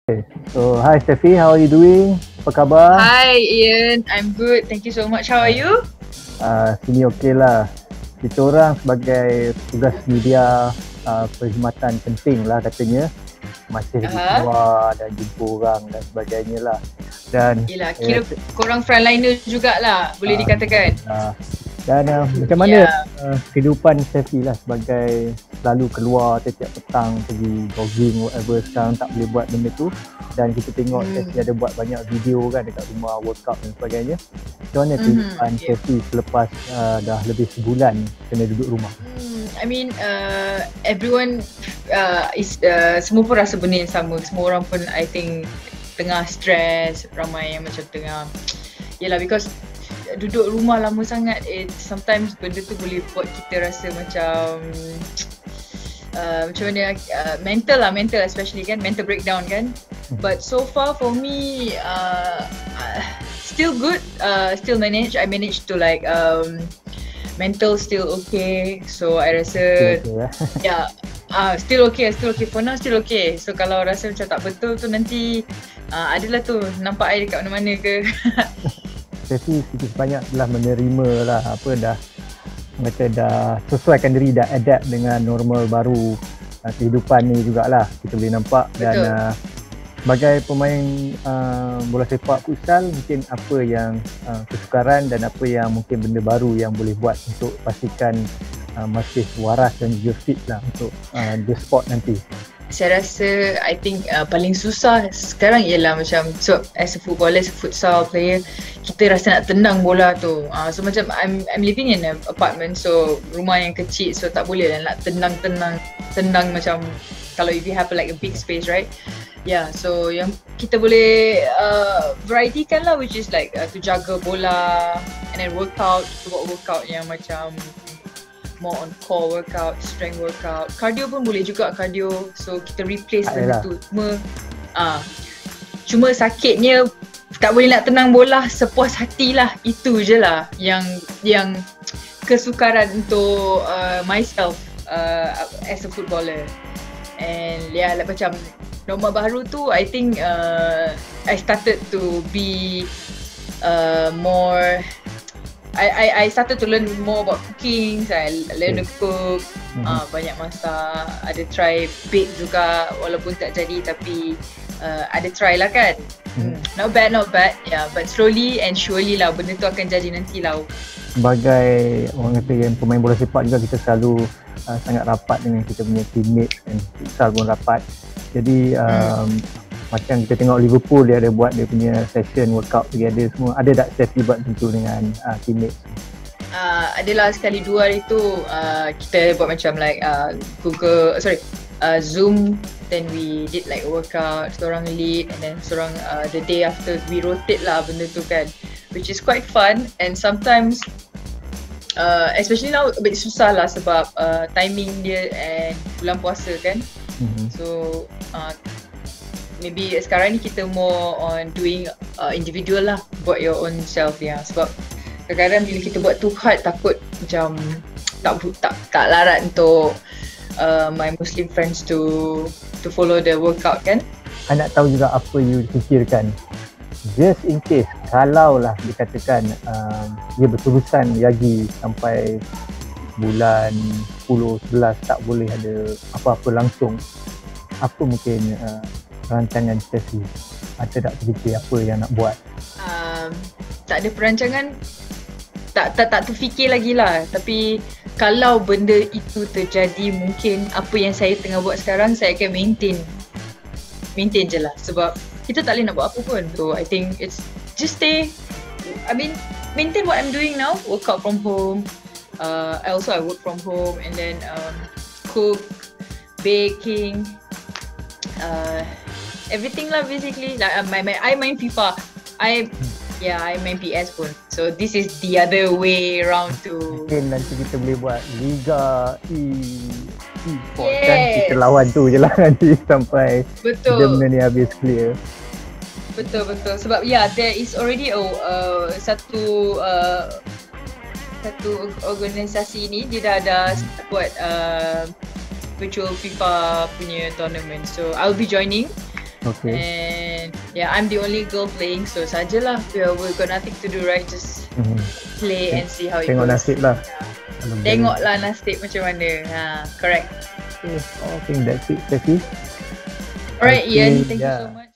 So, hi Steffi, how are you doing? Apa khabar? Hi Ian, I'm good. Thank you so much. How are you? Sini okey lah. Kita orang sebagai tugas media perkhidmatan penting lah katanya. Masih pergi keluar dan jumpa orang dan sebagainya lah. Dan yelah, kira korang frontliner jugalah, boleh dikatakan. Dan macam mana kehidupan Steffi lah sebagai selalu keluar setiap petang pergi jogging whatever, sekarang tak boleh buat benda tu. Dan kita tengok Steffi ada buat banyak video kan dekat rumah, workout dan sebagainya. Macam mana kehidupan Steffi selepas dah lebih sebulan kena duduk rumah? I mean, everyone semua pun rasa benda yang sama. Semua orang pun I think tengah stress, ramai yang macam tengah yelah, because duduk rumah lama sangat, sometimes benda tu boleh buat kita rasa macam macam mana, mental especially kan, mental breakdown kan. But so far for me, still good, still I manage to like mental still okay. So I rasa still okay for now, still okay. So kalau rasa macam tak betul tu nanti adalah tu nampak I dekat mana-mana ke. Steffi sedikit banyak telah menerima lah dah sesuaikan diri, dah adapt dengan normal baru kehidupan ni jugalah kita boleh nampak. Betul. Dan sebagai pemain bola sepak futsal, mungkin apa yang kesukaran dan apa yang mungkin benda baru yang boleh buat untuk pastikan masih waras dan juga fit lah untuk the sport nanti? Saya rasa I think paling susah sekarang ialah macam, so as a footballer, as a futsal player, kita rasa nak tendang bola tu. So macam I'm living in an apartment, so rumah yang kecil, so tak boleh lah nak tendang macam kalau if you have like a big space, right? Yeah, so yang kita boleh varietykan lah, which is like to jaga bola and then workout, to buat workout yang macam more on core workout, strength workout, cardio pun boleh juga cardio. So kita replace benda tu. Cuma sakitnya tak boleh nak tenang bola sepuas hatilah. Itu je lah yang kesukaran untuk myself as a footballer. And like macam norma baru tu, I think I started to be more, I started to learn more about cooking. So I learn to cook, banyak masak, ada try bake juga walaupun tak jadi, tapi ada try lah kan. Not bad, yeah, but slowly and surely lah benda tu akan jadi nanti lah. Sebagai orang kata yang pemain bola sepak juga, kita selalu sangat rapat dengan kita punya teammates, dan futsal pun rapat. Jadi macam kita tengok Liverpool, dia ada buat dia punya session workout together semua. Ada tak Steffi buat tentu dengan teammates? Adalah sekali dua hari tu kita buat macam like Zoom, then we did like workout, seorang lead and then seorang the day after we rotate lah benda tu kan, which is quite fun. And sometimes especially now a bit susah lah sebab timing dia and bulan puasa kan. So maybe sekarang ni kita more on doing individual lah, buat your own self ya. Sebab kadang-kadang bila kita buat too hard, takut macam tak larat untuk my Muslim friends to follow the workout kan. I nak tahu juga apa you fikirkan, just in case kalau lah dikatakan dia berterusan lagi sampai bulan 10, 11 tak boleh ada apa-apa langsung, apa mungkin perancangan Steffi? Ada tak terfikir apa yang nak buat? Tak ada perancangan, tak terfikir lagi lah. Tapi kalau benda itu terjadi, mungkin apa yang saya tengah buat sekarang, saya akan maintain je lah. Sebab kita tak boleh nak buat apa pun. So I think it's just maintain what I'm doing now. Workout from home, I work from home, and then cook, baking, everything lah basically. Like I main FIFA, I main PS pun. So this is the other way around to. Mungkin nanti kita boleh buat Liga E-Sport kan, kita lawan tu je lah nanti sampai benda ni habis clear. Betul. Sebab there is already satu organisasi ni, dia dah ada buat virtual FIFA punya tournament. So I'll be joining. Okay. And yeah, I'm the only girl playing, so sajalah. We've got nothing to do, right? Just play and see how it Tengok goes. nasib lah. Tengoklah nasib macam mana. Correct. Okay, I think that's it, Steffi. Alright, I Ian, think, thank you so much.